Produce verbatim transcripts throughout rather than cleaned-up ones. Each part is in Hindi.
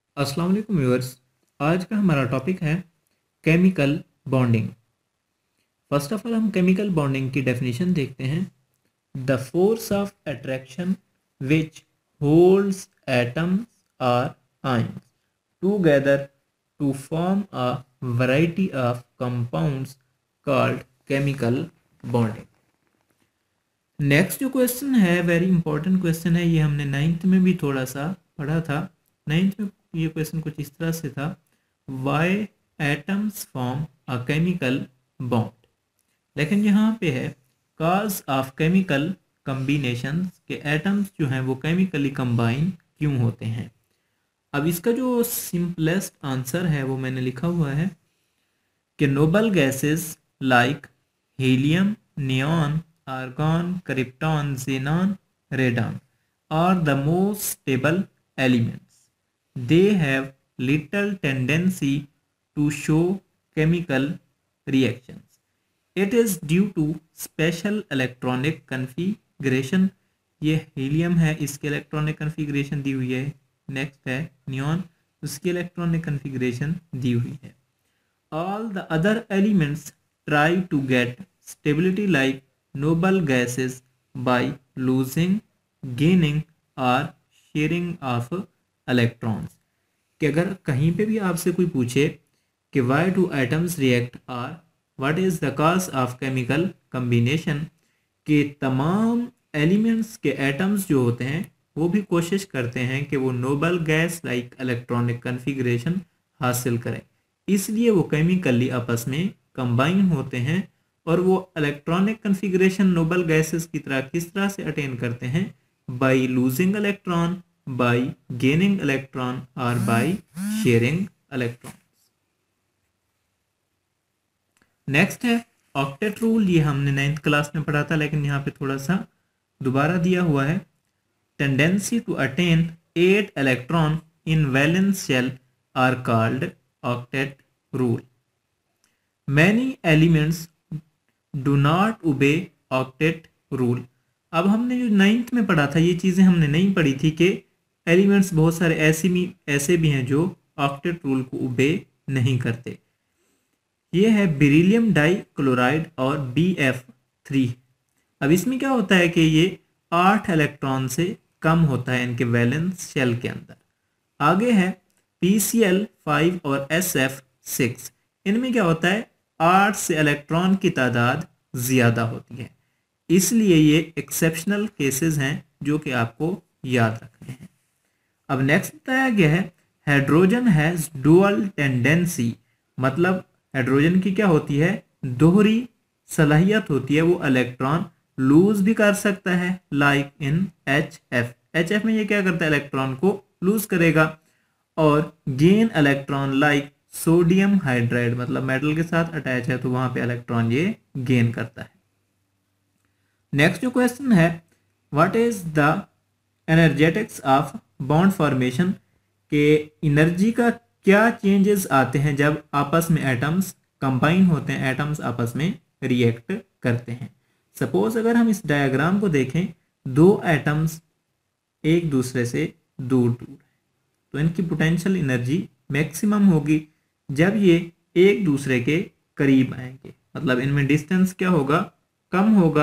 अस्सलाम वालेकुम व्यूअर्स। आज का हमारा टॉपिक है chemical bonding. First of all हम केमिकल बॉन्डिंग की डेफिनेशन देखते हैं। The force of attraction which holds atoms और ions together to form a variety of compounds called chemical bonding. Next जो क्वेश्चन है वेरी इंपॉर्टेंट क्वेश्चन है, ये हमने नाइन्थ में भी थोड़ा सा पढ़ा था। नाइन्थ में ये क्वेश्चन कुछ इस तरह से था, why atoms form a chemical bond. लेकिन यहाँ पे है काज ऑफ केमिकल कम्बिनेशंस के एटम्स जो हैं वो केमिकली कंबाइन क्यों होते हैं। अब इसका जो सिंपलेस्ट आंसर है वो मैंने लिखा हुआ है कि noble gases like helium, neon, argon, krypton, xenon, radon are the most stable elements. They have little tendency to show chemical reactions. It is due to special electronic configuration. ये हीलियम है, इसकी इलेक्ट्रॉनिक कन्फिग्रेशन दी हुई है। नेक्स्ट है नियॉन, उसकी इलेक्ट्रॉनिक कन्फिग्रेशन दी हुई है। All the other elements try to get stability like noble gases by losing, gaining or sharing of electrons। कि अगर कहीं पे भी आपसे कोई पूछे कि why do atoms react or what is the cause of chemical combination, कि तमाम एलिमेंट्स के एटम्स जो होते हैं वो भी कोशिश करते हैं कि वो noble gas like electronic configuration हासिल करें, इसलिए वो केमिकली आपस में कंबाइन होते हैं। और वो इलेक्ट्रॉनिक कन्फिग्रेशन नोबल गैसेस की तरह किस तरह से अटेन करते हैं, by losing electron, by gaining electron और बाय शेयरिंग इलेक्ट्रॉन। नेक्स्ट है ऑक्टेट रूल। ये हमने नाइन्थ क्लास में पढ़ा था, लेकिन यहाँ पे थोड़ा सा दोबारा दिया हुआ है। Tendency to attain eight electron in valence shell are called octet rule. Many elements do not obey octet rule. अब हमने जो नाइन्थ में पढ़ा था ये चीज़ें हमने नहीं पढ़ी थी कि एलिमेंट्स बहुत सारे ऐसे भी ऐसे भी हैं जो ऑक्टेट रूल को ओबे नहीं करते। ये है बेरिलियम डाई क्लोराइड और बी एफ थ्री। अब इसमें क्या होता है कि ये आठ इलेक्ट्रॉन से कम होता है इनके वैलेंस शेल के अंदर। आगे है पी सी एल फाइव और एस एफ सिक्स। इनमें क्या होता है, आठ से इलेक्ट्रॉन की तादाद ज़्यादा होती है, इसलिए ये एक्सेप्शनल केसेस हैं जो कि आपको याद रखने हैं। अब नेक्स्ट बताया गया है हाइड्रोजन हैज़ डुअल टेंडेंसी। मतलब हाइड्रोजन की क्या होती है, दोहरी सलाहियत होती है, वो इलेक्ट्रॉन लूज भी कर सकता है like in H F. H F में ये क्या करता है, इलेक्ट्रॉन को लूज करेगा। और gain electron like sodium hydride, मतलब मेटल के साथ अटैच है तो वहां पे इलेक्ट्रॉन ये गेन करता है। नेक्स्ट जो क्वेश्चन है what is the energetics of bond formation, के एनर्जी का क्या चेंजेस आते हैं जब आपस में एटम्स कंबाइन होते हैं, एटम्स आपस में रिएक्ट करते हैं। सपोज अगर हम इस डायग्राम को देखें, दो एटम्स एक दूसरे से दूर दूर तो इनकी पोटेंशियल एनर्जी मैक्सिमम होगी जब ये एक दूसरे के करीब आएंगे, मतलब इनमें डिस्टेंस क्या होगा, कम होगा,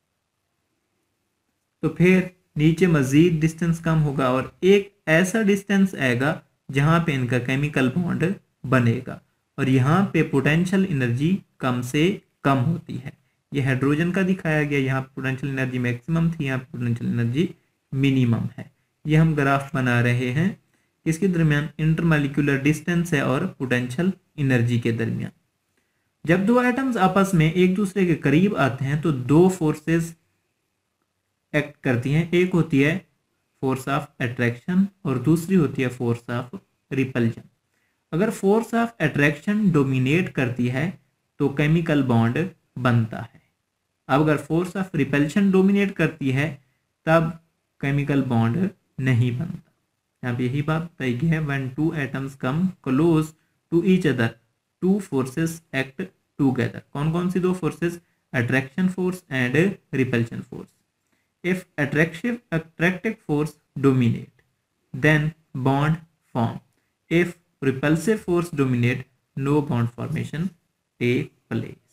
तो फिर नीचे मजीद डिस्टेंस कम होगा और एक ऐसा डिस्टेंस आएगा जहां पे इनका केमिकल बॉन्ड बनेगा और यहाँ पे पोटेंशियल एनर्जी कम से कम होती है। ये हाइड्रोजन का दिखाया गया, यहाँ पोटेंशियल एनर्जी मैक्सिमम थी, यहाँ पोटेंशियल एनर्जी मिनिमम है। ये हम ग्राफ बना रहे हैं, इसके दरमियान इंटरमॉलिक्यूलर डिस्टेंस है और पोटेंशियल एनर्जी के दरमियान। जब दो एटम्स आपस में एक दूसरे के करीब आते हैं तो दो फोर्सेस एक्ट करती हैं। एक होती है फोर्स ऑफ अट्रैक्शन और दूसरी होती है फोर्स ऑफ रिपल्जन। अगर फोर्स ऑफ अट्रैक्शन डोमिनेट करती है तो केमिकल बॉन्ड बनता है। अब अगर फोर्स ऑफ रिपल्शन डोमिनेट करती है तब केमिकल बॉन्ड नहीं बनता। यहाँ पे यही बात बताई गई है, when two atoms come close to each other two forces act together. कौन कौन सी दो forces, attraction force and repulsion force. If attractive attractive force dominate then bond form. if repulsive force dominate, no bond formation take place.